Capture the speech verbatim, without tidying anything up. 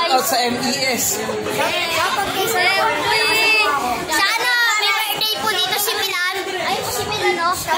out sa M E S. Shoutout kay Sir. Sana may birthday po dito si Milan. Ay, si Milan, no?